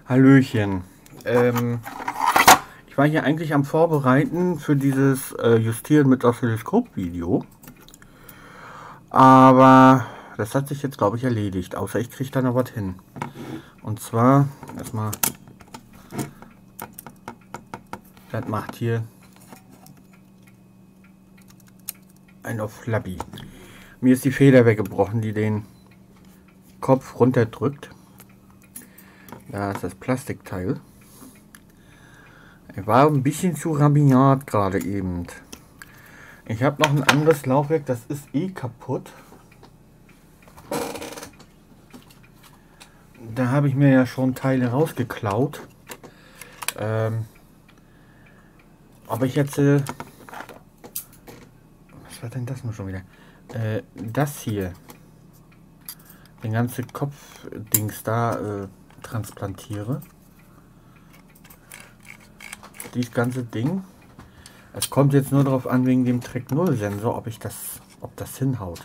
Hallöchen. Ich war hier eigentlich am Vorbereiten für dieses Justieren mit Oszilloskop-Video. Aber das hat sich jetzt, glaube ich, erledigt. Außer ich kriege da noch was hin. Und zwar, erstmal, das macht hier ein auf Flabby. Mir ist die Feder weggebrochen, die den Kopf runterdrückt. Da ist das Plastikteil. Er war ein bisschen zu rabiat gerade eben. Ich habe noch ein anderes Laufwerk, das ist eh kaputt. Da habe ich mir ja schon Teile rausgeklaut. Aber ich jetzt... was war denn das nur schon wieder? Das hier. Den ganzen Kopfdings da transplantiere. Dieses ganze Ding. Es kommt jetzt nur darauf an, wegen dem Track 0 Sensor, ob das hinhaut.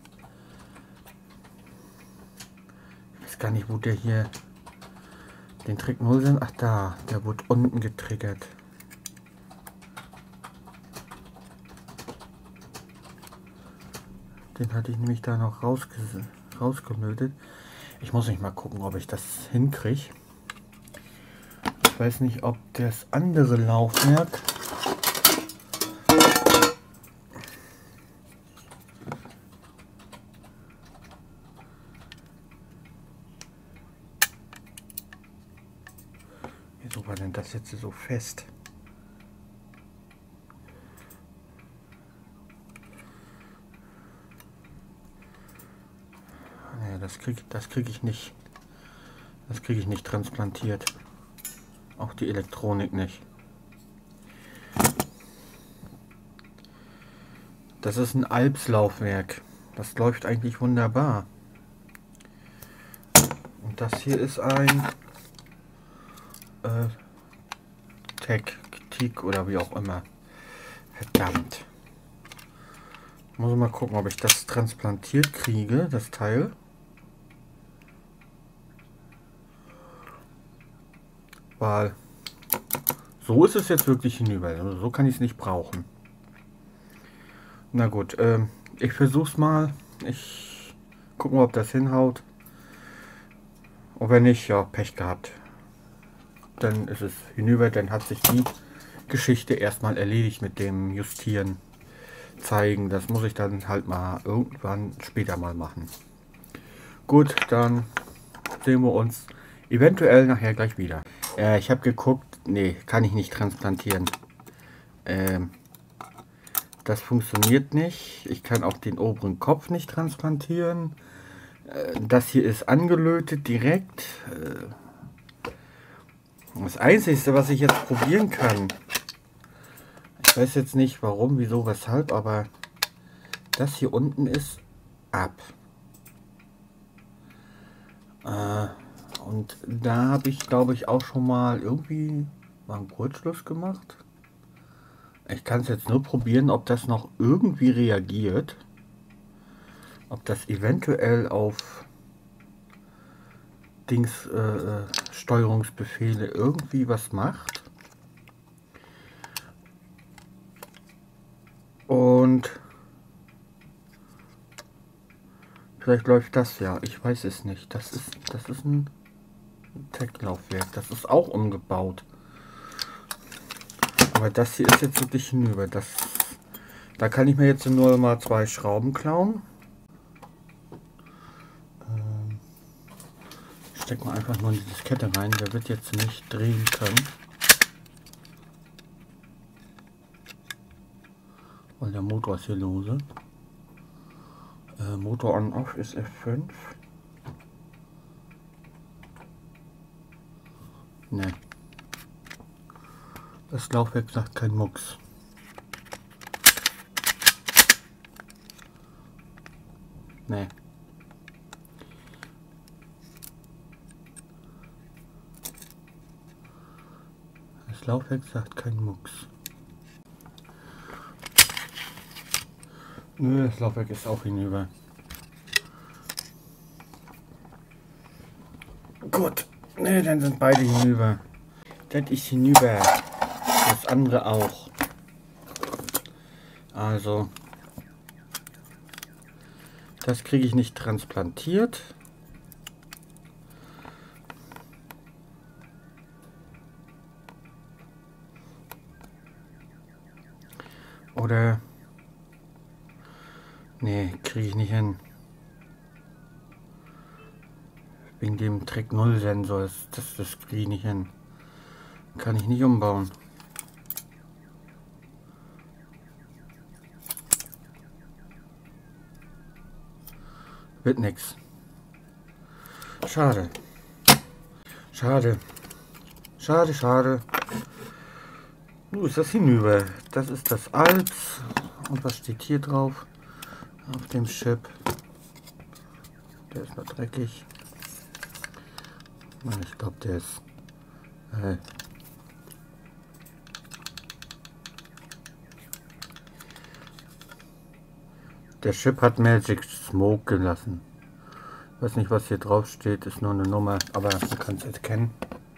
Ich weiß gar nicht, wo der hier den Track 0 Sensor. Ach da, der wurde unten getriggert. Den hatte ich nämlich da noch rausgemötet. Ich muss nicht mal gucken, ob ich das hinkriege. Ich weiß nicht, ob das andere Laufwerk wieso war denn das jetzt so fest? Ja, das krieg ich nicht. Das kriege ich nicht transplantiert. Auch die Elektronik nicht. Das ist ein Alps-Laufwerk. Das läuft eigentlich wunderbar. Und das hier ist ein Tech oder wie auch immer. Verdammt. Ich muss mal gucken, ob ich das transplantiert kriege, das Teil. Weil so ist es jetzt wirklich hinüber. Also so kann ich es nicht brauchen. Na gut, ich versuch's mal. Ich gucke mal, ob das hinhaut. Und wenn nicht, ja, Pech gehabt. Dann ist es hinüber, dann hat sich die Geschichte erstmal erledigt mit dem Justieren, zeigen. Das muss ich dann halt mal irgendwann später mal machen. Gut, dann sehen wir uns eventuell nachher gleich wieder. Ich habe geguckt, nee, kann ich nicht transplantieren. Das funktioniert nicht. Ich kann auch den oberen Kopf nicht transplantieren. Das hier ist angelötet direkt. Das Einzige, was ich jetzt probieren kann, ich weiß jetzt nicht warum, wieso, weshalb, aber das hier unten ist ab. Und da habe ich, glaube ich, auch schon mal irgendwie einen Kurzschluss gemacht. Ich kann es jetzt nur probieren, ob das noch irgendwie reagiert. Ob das eventuell auf Steuerungsbefehle irgendwie was macht. Und vielleicht läuft das ja. Ich weiß es nicht. Das ist ein Tech-Laufwerk. Das ist auch umgebaut. Aber das hier ist jetzt wirklich hinüber. Da kann ich mir jetzt nur mal 2 Schrauben klauen. Stecken wir einfach nur in diese Kette rein. Der wird jetzt nicht drehen können. Weil der Motor ist hier lose. Motor on-off ist F5. Ne. Das Laufwerk sagt kein Mucks. Ne. Das Laufwerk sagt kein Mucks. Nö, das Laufwerk ist auch hinüber. Gut. Ne, dann sind beide hinüber. Das ist hinüber. Das andere auch. Also, das kriege ich nicht transplantiert. Oder... Nee, kriege ich nicht hin. Wegen dem Track 0 Sensor. Das kriege ich nicht hin. Kann ich nicht umbauen. Wird nix. Schade. Schade. Schade, schade. Ist das hinüber? Das ist das Alps. Und was steht hier drauf? Auf dem Chip. Der ist noch dreckig. Ich glaube, der ist... Der Chip hat Magic Smoke gelassen. Ich weiß nicht, was hier drauf steht. Ist nur eine Nummer, aber man kann es erkennen.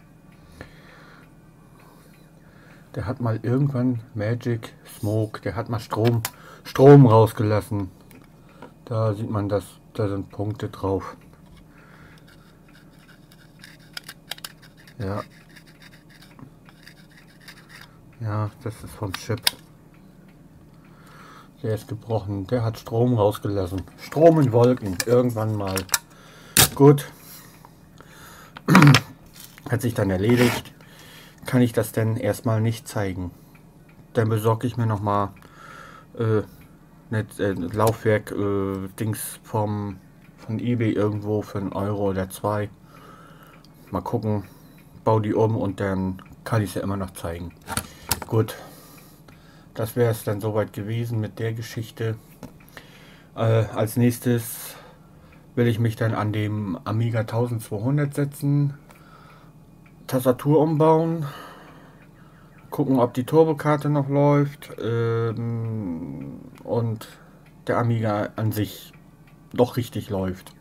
Der hat mal irgendwann Magic Smoke. Der hat mal Strom rausgelassen. Da sieht man das. Da sind Punkte drauf. Ja. Ja, das ist vom Chip. Der ist gebrochen. Der hat Strom rausgelassen. Strom in Wolken. Irgendwann mal. Gut. Hat sich dann erledigt. Kann ich das denn erstmal nicht zeigen. Dann besorge ich mir nochmal Laufwerk Dings von eBay irgendwo für 1 Euro oder 2. Mal gucken. Bau die um und dann kann ich es ja immer noch zeigen. Gut. Das wäre es dann soweit gewesen mit der Geschichte. Als nächstes will ich mich dann an dem Amiga 1200 setzen. Tastatur umbauen. Gucken, ob die Turbokarte noch läuft. Und der Amiga an sich noch richtig läuft.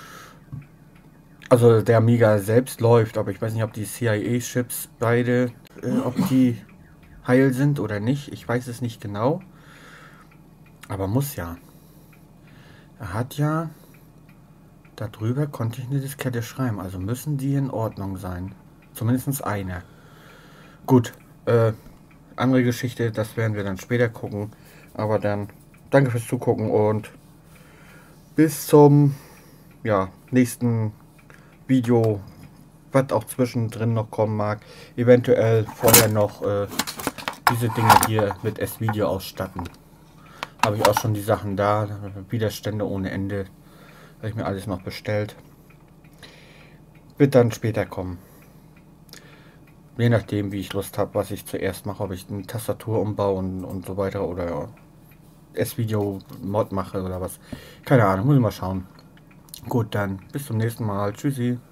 Also der Amiga selbst läuft, aber ich weiß nicht, ob die CIA-Chips beide, ob die heil sind oder nicht. Ich weiß es nicht genau. Aber muss ja. Er hat ja... Darüber konnte ich eine Diskette schreiben. Also müssen die in Ordnung sein. Zumindest eine. Gut. Andere Geschichte, das werden wir dann später gucken. Aber dann danke fürs Zugucken und bis zum nächsten Video, was auch zwischendrin noch kommen mag. Eventuell vorher noch diese Dinge hier mit S-Video ausstatten. Habe ich auch schon die Sachen da. Widerstände ohne Ende. Habe ich mir alles noch bestellt. Wird dann später kommen. Je nachdem, wie ich Lust habe, was ich zuerst mache. Ob ich eine Tastatur umbaue und so weiter. Oder S-Video-Mod mache oder was. Keine Ahnung, muss ich mal schauen. Gut, dann bis zum nächsten Mal. Tschüssi.